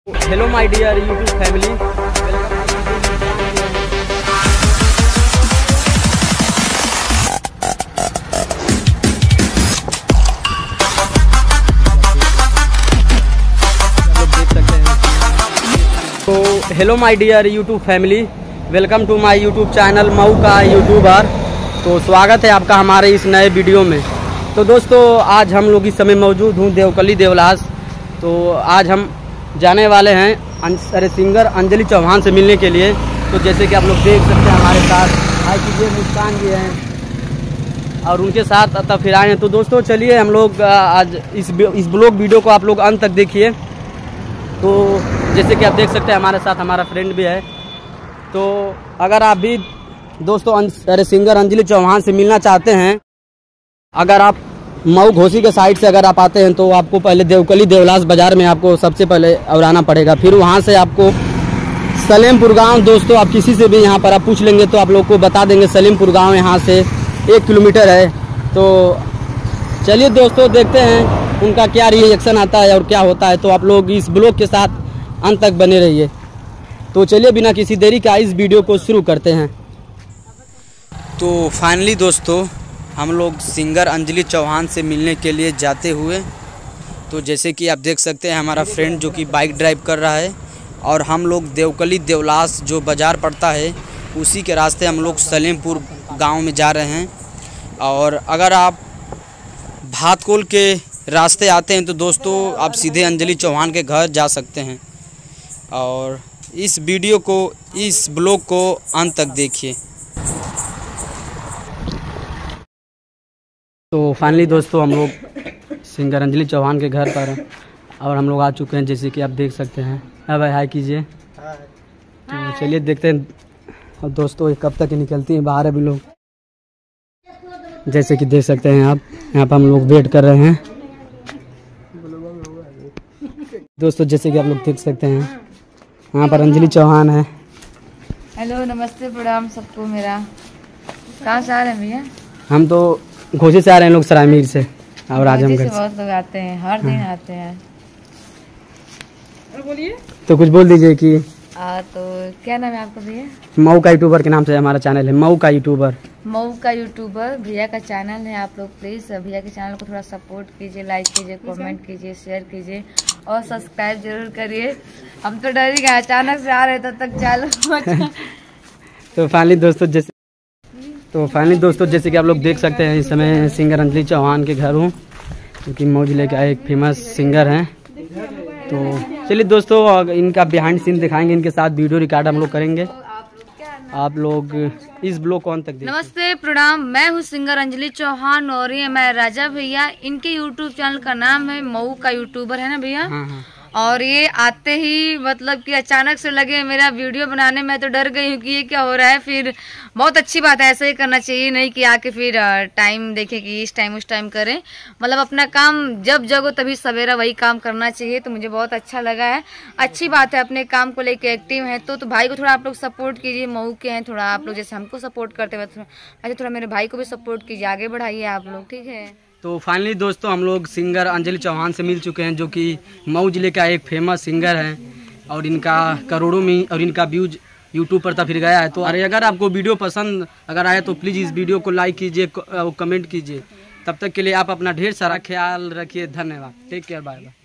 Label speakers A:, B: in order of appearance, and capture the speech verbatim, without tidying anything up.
A: Hello my dear YouTube family, तो hello my dear YouTube family, welcome to my YouTube channel Mau का YouTuber. तो स्वागत है आपका हमारे इस नए वीडियो में। तो दोस्तों, आज हम लोग इस समय मौजूद हूँ देवकली देवलास। तो आज हम जाने वाले हैं अरे सिंगर अंजलि चौहान से मिलने के लिए। तो जैसे कि आप लोग देख सकते हैं हमारे साथ आई की मुस्कान जी हैं और उनके साथ तब फिर आए हैं। तो दोस्तों चलिए हम लोग आज इस इस ब्लॉग वीडियो को आप लोग अंत तक देखिए। तो जैसे कि आप देख सकते हैं हमारे साथ हमारा फ्रेंड भी है। तो अगर आप भी दोस्तों अरे सिंगर अंजलि चौहान से मिलना चाहते हैं, अगर आप मऊ घोसी के साइड से अगर आप आते हैं तो आपको पहले देवकली देवलास बाज़ार में आपको सबसे पहले उतरना पड़ेगा। फिर वहाँ से आपको सलेमपुर गांव, दोस्तों आप किसी से भी यहाँ पर आप पूछ लेंगे तो आप लोग को बता देंगे सलेमपुर गांव यहाँ से एक किलोमीटर है। तो चलिए दोस्तों देखते हैं उनका क्या रिएक्शन आता है और क्या होता है। तो आप लोग इस ब्लॉग के साथ अंत तक बने रहिए। तो चलिए बिना किसी देरी का इस वीडियो को शुरू करते हैं। तो फाइनली दोस्तों हम लोग सिंगर अंजलि चौहान से मिलने के लिए जाते हुए, तो जैसे कि आप देख सकते हैं हमारा फ्रेंड जो कि बाइक ड्राइव कर रहा है और हम लोग देवकली देवलास जो बाज़ार पड़ता है उसी के रास्ते हम लोग सलेमपुर गांव में जा रहे हैं। और अगर आप भातकोल के रास्ते आते हैं तो दोस्तों आप सीधे अंजलि चौहान के घर जा सकते हैं। और इस वीडियो को, इस ब्लॉग को अंत तक देखिए। तो फाइनली दोस्तों हम लोग सिंगर अंजलि चौहान के घर पर और हम लोग आ चुके हैं, जैसे कि आप देख सकते हैं। हाँ भाई, हाय कीजिए। तो चलिए देखते हैं और दोस्तों कब तक निकलती हैं बाहर अभी लोग। जैसे कि देख सकते हैं आप, यहाँ पर हम लोग वेट कर रहे हैं। दोस्तों जैसे कि आप लोग देख सकते हैं यहाँ पर अंजलि चौहान है।
B: हेलो, नमस्ते, प्रणाम सबको मेरा। कहाँ से आ रहे हैं भैया?
A: हम तो घोसी से आ रहे हैं लोग, सरायमीर से और आजमगढ़ से।
B: बहुत लोग आते हैं, हर दिन आते हैं। और बोलिए,
A: तो कुछ बोल दीजिए कि
B: आ, तो क्या नाम है आपका भैया?
A: मऊ का यूट्यूबर के नाम से हमारा चैनल है, मऊ का यूट्यूबर।
B: मऊ का यूट्यूबर भैया का चैनल है। आप लोग प्लीज भैया के चैनल को थोड़ा सपोर्ट कीजिए, लाइक कीजिए, कमेंट कीजिए, शेयर कीजिए और सब्सक्राइब जरूर करिए। हम तो डर ही गए, अचानक से आ रहे तब तक चालू।
A: तो फाइनली दोस्तों जैसे तो फाइनली दोस्तों जैसे कि आप लोग देख सकते हैं इस समय सिंगर अंजलि चौहान के घर हूँ, क्योंकि मऊ जिले का एक फेमस सिंगर हैं। तो चलिए दोस्तों इनका बिहाइंड सीन दिखाएंगे, इनके साथ वीडियो रिकॉर्ड हम लोग करेंगे। आप लोग इस ब्लॉग को अंत तक देखिए।
B: नमस्ते, प्रणाम, मैं हूँ सिंगर अंजलि चौहान और ये मैं राजा भैया। इनके यूट्यूब चैनल का नाम है मऊ का यूट्यूबर, है ना भैया?
A: हाँ हाँ।
B: और ये आते ही मतलब कि अचानक से लगे मेरा वीडियो बनाने में, तो डर गई हूँ कि ये क्या हो रहा है। फिर बहुत अच्छी बात है, ऐसा ही करना चाहिए, नहीं कि आके फिर टाइम देखे कि इस टाइम उस टाइम करें। मतलब अपना काम जब जगो तभी सवेरा वही काम करना चाहिए। तो मुझे बहुत अच्छा लगा है, अच्छी बात है, अपने काम को लेके एक्टिव है। तो, तो भाई को थोड़ा आप लोग सपोर्ट कीजिए, मऊ के हैं, थोड़ा आप लोग जैसे हमको सपोर्ट करते हुए अच्छा थोड़ा मेरे भाई को भी सपोर्ट कीजिए, आगे बढ़ाइए आप लोग, ठीक है?
A: तो फाइनली दोस्तों हम लोग सिंगर अंजलि चौहान से मिल चुके हैं, जो कि मऊ जिले का एक फेमस सिंगर है और इनका करोड़ों में और इनका व्यूज यूट्यूब पर तक फिर गया है। तो अरे अगर आपको वीडियो पसंद अगर आए तो प्लीज़ इस वीडियो को लाइक कीजिए, कमेंट कीजिए। तब तक के लिए आप अपना ढेर सारा ख्याल रखिए। धन्यवाद, टेक केयर, बाय बाय।